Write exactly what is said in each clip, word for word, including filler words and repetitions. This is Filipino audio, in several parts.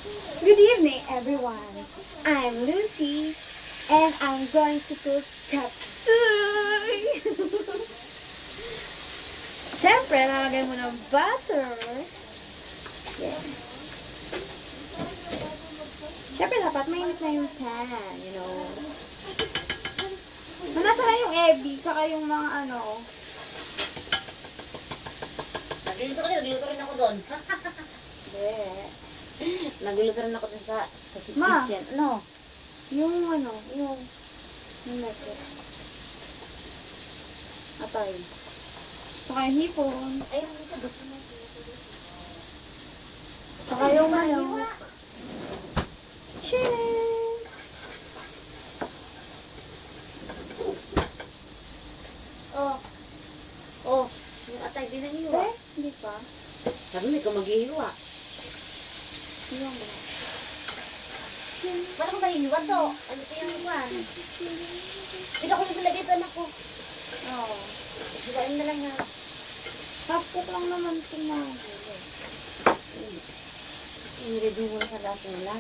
Good evening, everyone. I'm Lucy, and I'm going to cook chop suey. Siyempre, lalagay mo ng butter. Yeah. Siyempre, dapat mainit na yung pan, you know. Nasa na yung ebi, saka yung mga ano. Nagluluto ko din, nagluluto rin ako doon. Yeah. Nagluluto rin ako sa, sa Ma. kitchen. Ano? Yung ano, yung yung method. Atay. Saka yung hipon. Ayun, ito gusto mo. Saka yung ano. Ching! Oh. Oh. Yung atay din ang hiwa. Eh, hindi pa. Sabi mo, ikaw maghihiwa. Yung ba? Ba't ako mahihiwa to? Ano ito yung hiwan? Hindi ako nilagay ito, anak ko. Oo. Hiwain na lang yan. Tapos lang naman ito na. I-ready mo na sa lahat nila.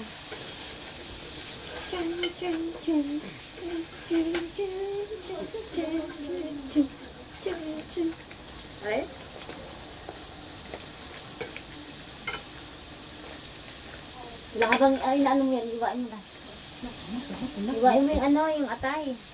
Chan, chan, chan. Chan, chan, chan, chan, chan, chan, chan. Ay? Wala ka bang, ay, ano mo yan, iwain mo na. Iwain mo yung ano, yung atay.